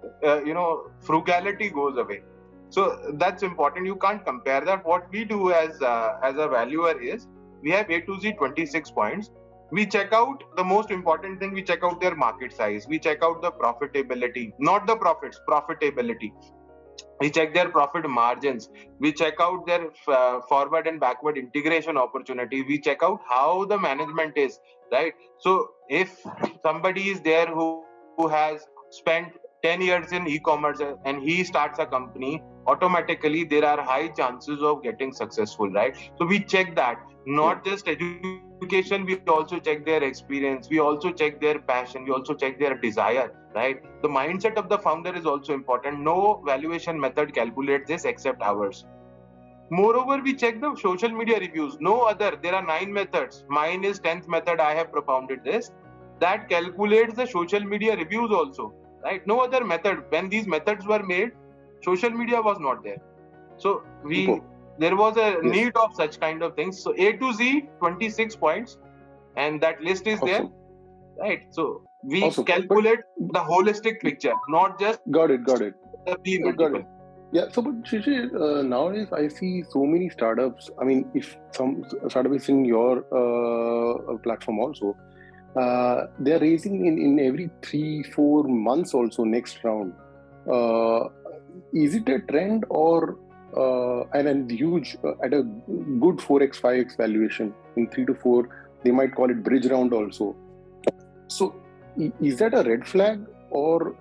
the frugality goes away. So that's important. You can't compare that. What we do as a valuer is, we have A to Z 26 points. We check out the most important thing. We check out their market size. We check out the profitability, not the profits, profitability. We check their profit margins. We check out their forward and backward integration opportunity. We check out how the management is, right? So if somebody is there who has spent 10 years in e-commerce and he starts a company, automatically there are high chances of getting successful, right? So we check that. Not just education, we also check their experience. We also check their passion. We also check their desire, right? The mindset of the founder is also important. No valuation method calculates this except ours. Moreover, we check the social media reviews. No other. There are 9 methods. Mine is 10th method. I have propounded this. That calculates the social media reviews also, right? No other method. When these methods were made, social media was not there. So we there was a Yes. need of such kind of things. So A to Z, 26 points, and that list is there, Awesome. right? So we Awesome. calculate the holistic picture, not just Got it. the P Got multiple. it. Yeah. So, but Shishir, nowadays I see so many startups. I mean, if some startup is in your platform also, they are raising in every 3-4 months also next round. Is it a trend or and huge at a good 4x 5x valuation in 3 to 4? They might call it bridge round also. So, is that a red flag or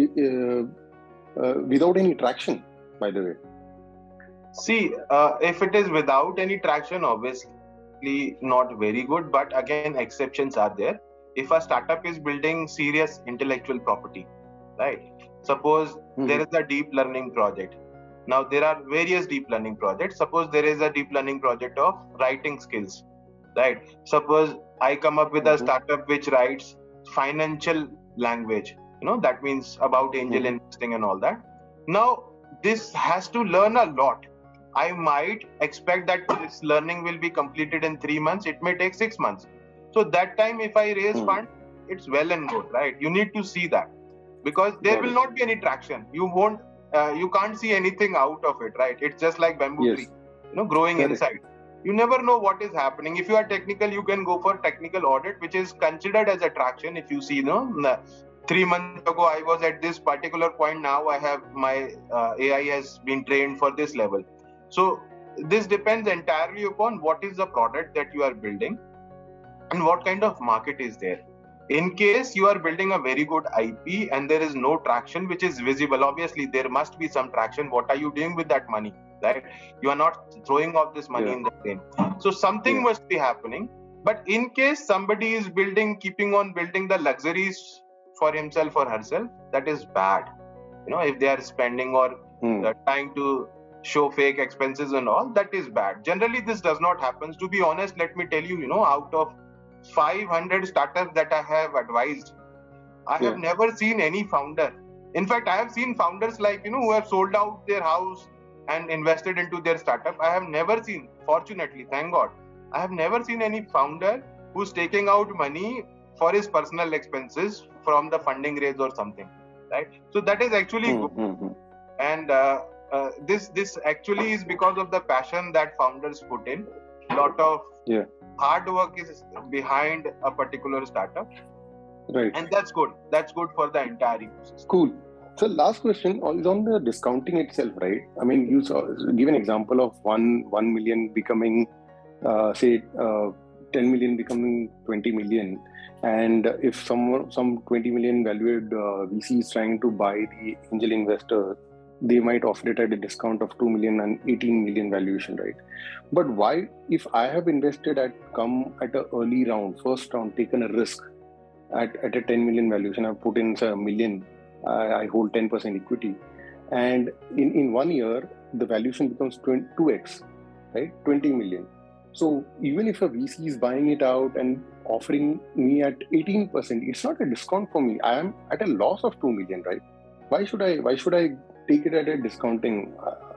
without any traction? By the way, See, if it is without any traction, obviously not very good. But again, exceptions are there. If a startup is building serious intellectual property, right? Suppose there is a deep learning project. Now there are various deep learning projects. Suppose there is a deep learning project of writing skills, right? Suppose I come up with a startup which writes financial language. That means about angel investing and all that. Now this has to learn a lot. I might expect that this learning will be completed in 3 months. It may take 6 months. So that time, if I raise fund, it's well and good, right? You need to see that, because there will not be any traction. You can't see anything out of it, right? It's just like bamboo tree, growing inside. You never know what is happening. If you are technical, you can go for technical audit, which is considered as a traction. If you see, 3 months ago, I was at this particular point. Now I have my AI has been trained for this level. So this depends entirely upon what is the product that you are building and what kind of market is there. In case you are building a very good IP and there is no traction which is visible, obviously there must be some traction. What are you doing with that money, right? You are not throwing off this money in the drain. So something must be happening. But in case somebody is keeping on building the luxuries for himself or herself, that is bad. If they are spending or trying to show fake expenses and all, that is bad. Generally, this does not happen. To be honest, let me tell you, out of 500 startups that I have advised, I have never seen any founder. In fact, I have seen founders who have sold out their house and invested into their startup. I have never seen, fortunately, thank God, I have never seen any founder who's taking out money for his personal expenses from the funding raise or something, right? So that is actually good. And this actually is because of the passion that founders put in. A lot of hard work is behind a particular startup, right? And that's good. That's good for the entire ecosystem. Cool. So last question is on the discounting itself, right? I mean, you give an example of 1 million becoming, say, 10 million becoming 20 million. And if some 20 million valued VC is trying to buy the angel investor, they might offer it at a discount of 2 million and 18 million valuation, right? But why, if I have invested at an early round, first round, taken a risk at a 10 million valuation, I've put in a million, I hold 10% equity, and in 1 year, the valuation becomes 2x, right? 20 million. So even if a VC is buying it out and offering me at 18%, it's not a discount for me. I am at a loss of 2 million, right? Why should I take it at a discounting?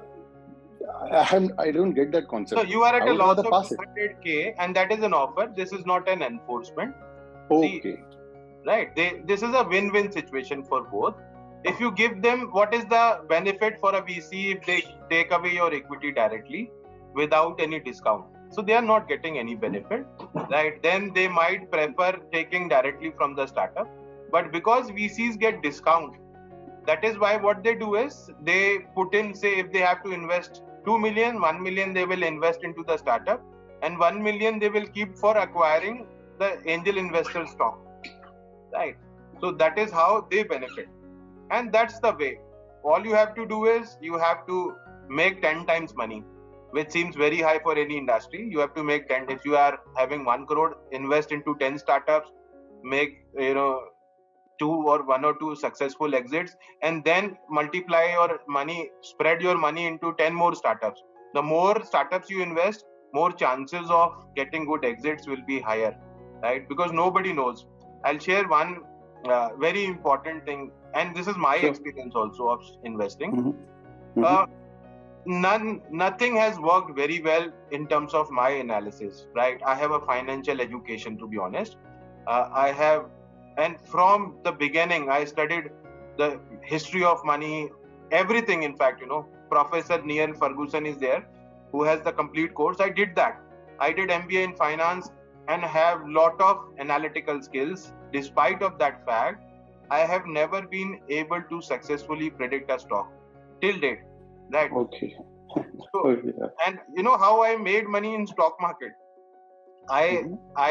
I don't get that concept. So you are at a loss of 200K and that is an offer. This is not an enforcement. Okay. See, right. This is a win-win situation for both. If you give them, what is the benefit for a VC if they take away your equity directly without any discount? So they are not getting any benefit, right? Then they might prefer taking directly from the startup. But because VCs get discount, that is why what they do is they put in, say, if they have to invest 2 million, 1 million they will invest into the startup and 1 million they will keep for acquiring the angel investor stock, right? So that is how they benefit. And that's the way. All you have to do is you have to make 10 times money, which seems very high for any industry. You have to make 10. If you are having 1 crore, invest into 10 startups, make 1 or 2 successful exits, and then multiply your money, spread your money into 10 more startups. The more startups you invest, more chances of getting good exits will be higher, right? Because nobody knows. I'll share one very important thing, and this is my experience also of investing. Nothing has worked very well in terms of my analysis, right? I have a financial education, to be honest. And from the beginning, I studied the history of money, everything. In fact, Professor Neil Ferguson is there, who has the complete course. I did that. I did MBA in finance and have lot of analytical skills. Despite of that fact, I have never been able to successfully predict a stock till date. Right. Okay. So, and you know how I made money in stock market? I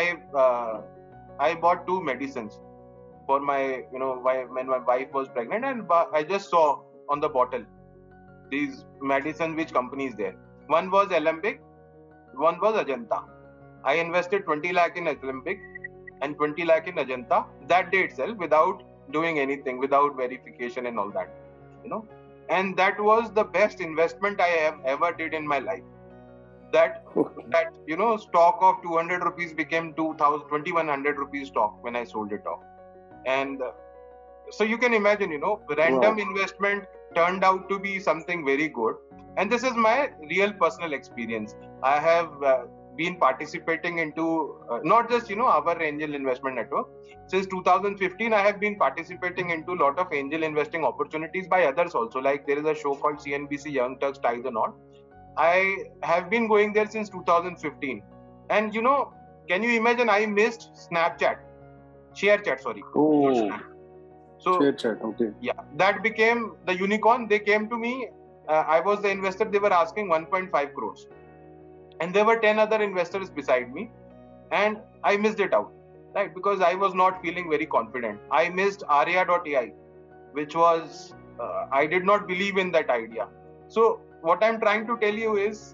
bought 2 medicines for my, when my wife was pregnant, and I just saw on the bottle these medicines, which company is there. One was Alembic, one was Ajanta. I invested 20 lakh in Alembic and 20 lakh in Ajanta that day itself, without doing anything, without verification and all that, And that was the best investment I have ever did in my life. That stock of 200 rupees became 2100 rupees stock when I sold it off. And so you can imagine, random investment turned out to be something very good. And this is my real personal experience. I have been participating into not just, our angel investment network. Since 2015, I have been participating into a lot of angel investing opportunities by others also. Like there is a show called CNBC Young Turks Tie the Knot. I have been going there since 2015. And, can you imagine I missed ShareChat, sorry. Oh, so, ShareChat, okay. Yeah, that became the unicorn. They came to me. I was the investor. They were asking 1.5 crores. And there were 10 other investors beside me. And I missed it out, right? Because I was not feeling very confident. I missed Arya.ai, which was, I did not believe in that idea. So what I'm trying to tell you is,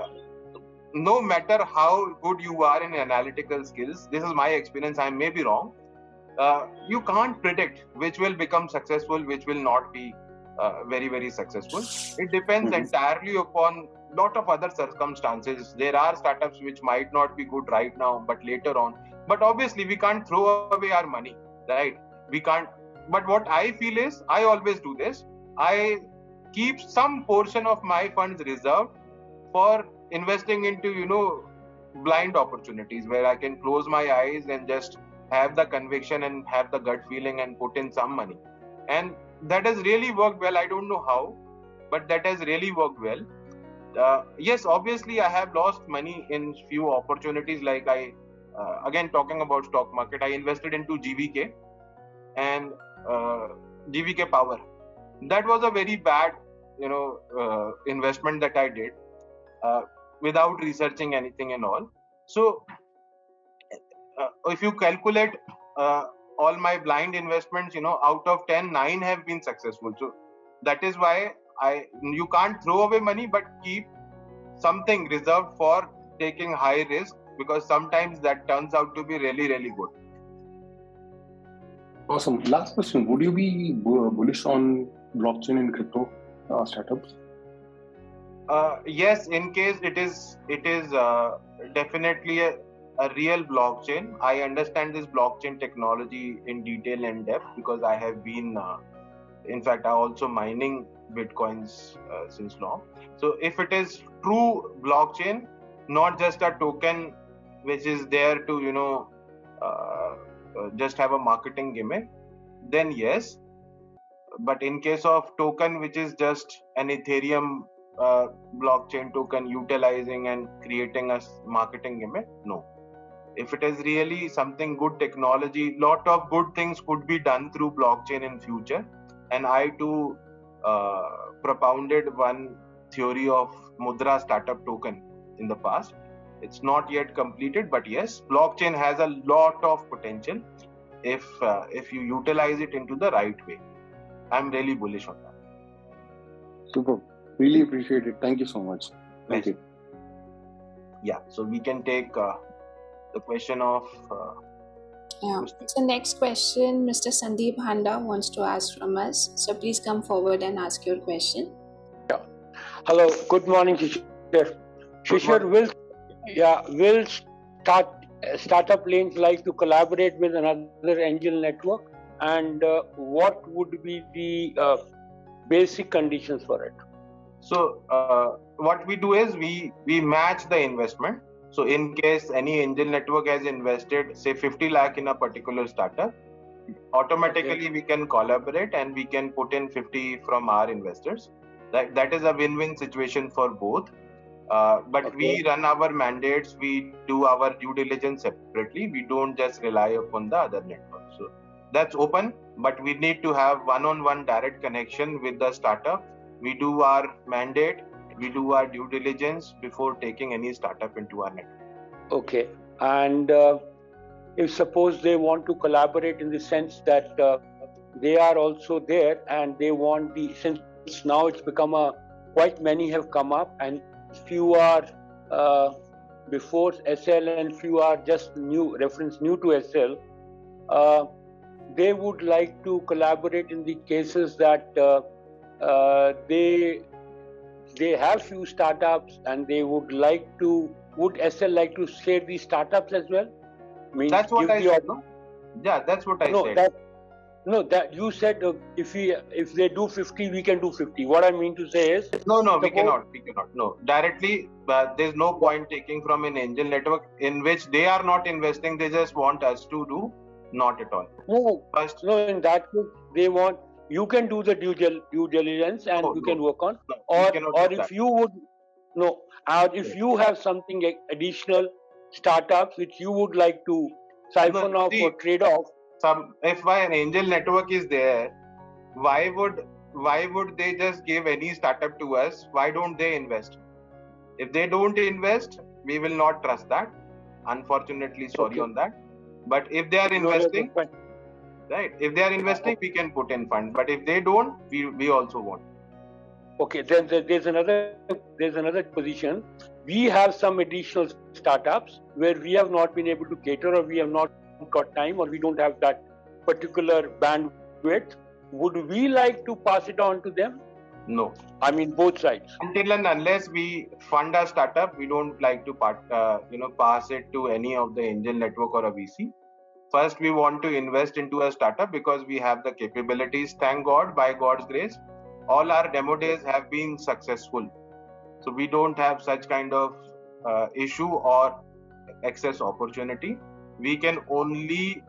no matter how good you are in analytical skills, this is my experience, I may be wrong, you can't predict which will become successful, which will not be very, very successful. It depends entirely upon lot of other circumstances. There are startups which might not be good right now, but later on. But obviously, we can't throw away our money, right? We can't. But what I feel is, I always do this. I keep some portion of my funds reserved for investing into, blind opportunities where I can close my eyes and just have the conviction and have the gut feeling and put in some money. And that has really worked well. I don't know how, but that has really worked well. Yes, obviously, I have lost money in few opportunities. Like again, talking about stock market, I invested into GVK and GVK Power. That was a very bad, investment that I did without researching anything and all. So if you calculate all my blind investments, out of 10, 9 have been successful. So that is why you can't throw away money, but keep something reserved for taking high risk, because sometimes that turns out to be really, really good. Awesome. Last question. Would you be bullish on blockchain and crypto startups? Yes, in case it is definitely a real blockchain. I understand this blockchain technology in detail and depth because I have been, in fact, I also mining Bitcoins since long. So if it is true blockchain, not just a token which is there to, just have a marketing gimmick, then yes. But in case of token which is just an Ethereum blockchain token utilizing and creating a marketing gimmick, no. If it is really something good technology, lot of good things could be done through blockchain in future. And I too propounded one theory of Mudra startup token in the past. It's not yet completed, but yes, blockchain has a lot of potential if you utilize it into the right way. I'm really bullish on that. Super. Really appreciate it. Thank you so much. Thank you. Yeah. So we can take the question of. So next question, Mr. Sandeep Handa wants to ask from us. So please come forward and ask your question. Yeah. Hello. Good morning, Shishir. Shishir, will startup lanes like to collaborate with another angel network, and what would be the basic conditions for it? So what we do is we match the investment. So in case any angel network has invested say 50 lakh in a particular startup, automatically we can collaborate and we can put in 50 from our investors. That is a win-win situation for both. But we run our mandates, we do our due diligence separately. We don't just rely upon the other network. So that's open, but we need to have one-on-one direct connection with the startup. We do our mandate, we do our due diligence before taking any startup into our network. Okay. And if suppose they want to collaborate in the sense that they are also there and they want since now it's become quite many have come up and few are before SL and few are just new to SL, they would like to collaborate in the cases that they have few startups and they would SL like to share these startups as well? That's what I said, no? Yeah, that's what I said. That you said if they do 50, we can do 50. What I mean to say is we cannot. No, directly. There's no point taking from an angel network in which they are not investing. They just want us to do. Not at all. No. In that case, they want you can do the due diligence and you can work on. Or if you would if you have something additional startups which you would like to siphon off or trade off. If an angel network is there, why would they just give any startup to us? Why don't they invest? If they don't invest, we will not trust that. Unfortunately, sorry on that. But if they are investing, right? If they are investing, we can put in fund. But if they don't, we also won't. Okay, then there's another position. We have some additional startups where we have not been able to cater, or we have not got time, or we don't have that particular bandwidth. Would we like to pass it on to them? No. I mean both sides. Until and unless we fund a startup, we don't like to pass it to any of the angel network or a VC. First, we want to invest into a startup because we have the capabilities. Thank God, by God's grace, all our demo days have been successful. So we don't have such kind of issue or excess opportunity. We can only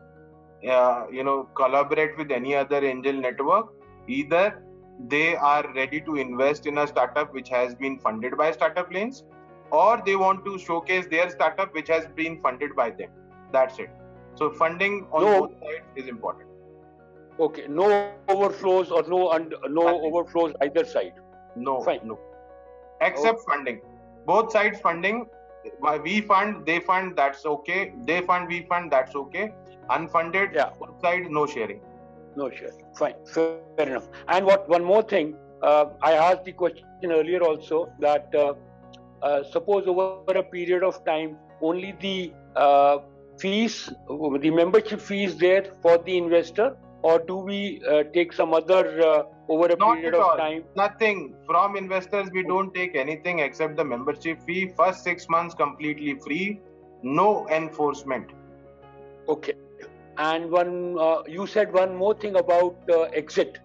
collaborate with any other angel network. Either they are ready to invest in a startup which has been funded by Startup Lanes, or they want to showcase their startup which has been funded by them. That's it. So funding on both sides is important. Okay, no overflows or no overflows either side. No, fine. No. Except funding. Both sides funding. We fund, they fund, that's okay. They fund, we fund, that's okay. Unfunded, both sides, no sharing. No sharing. Fine, fair enough. And one more thing, I asked the question earlier also that suppose over a period of time, only the fees, the membership fee is there for the investor, or do we take some other over a period of time? Nothing. From investors, we don't take anything except the membership fee. First 6 months completely free, no enforcement. Okay. And you said one more thing about exit.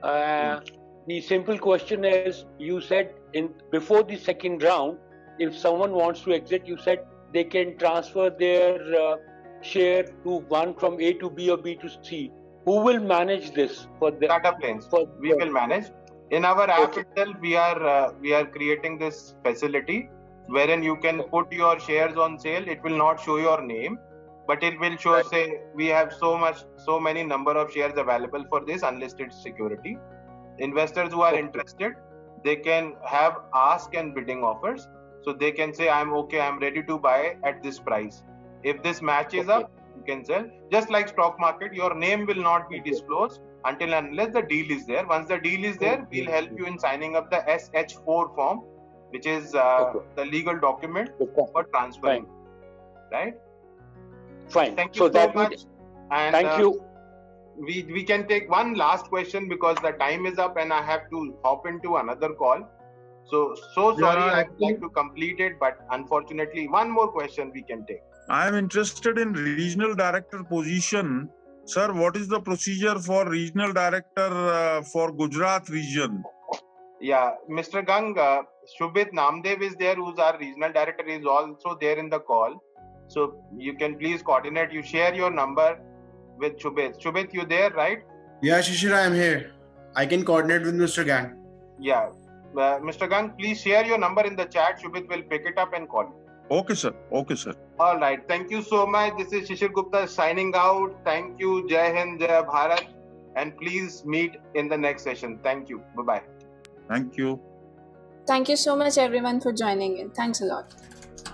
The simple question is, you said before the second round, if someone wants to exit, you said they can transfer their share to one from A to B or B to C. Who will manage this for the Startup Lanes? We will manage. In our app itself, we are creating this facility wherein you can put your shares on sale. It will not show your name, but it will show, say, we have so many number of shares available for this unlisted security. Investors who are interested, they can have ask and bidding offers. So they can say, I'm ready to buy at this price. If this matches up, you can sell. Just like stock market, your name will not be disclosed until and unless the deal is there. Once the deal is there, we'll help you in signing up the SH4 form, which is the legal document for transferring. Right? Fine. Thank you so much. And thank you. We can take one last question because the time is up and I have to hop into another call. So sorry, I would like to complete it, but unfortunately, one more question we can take. I am interested in regional director position. Sir, what is the procedure for regional director for Gujarat region? Yeah, Mr. Gang, Shubhit Namdev is there, who's our regional director, is also there in the call. So you can please coordinate. You share your number with Shubhit. Shubhit, you there, right? Yeah, Shishir, I am here. I can coordinate with Mr. Gang. Yeah. Mr. Gang, please share your number in the chat. Shubhit will pick it up and call you. Okay, sir. Okay, sir. All right. Thank you so much. This is Shishir Gupta signing out. Thank you. Jai Hind, Jai Bharat. And please meet in the next session. Thank you. Bye-bye. Thank you. Thank you so much, everyone, for joining in. Thanks a lot.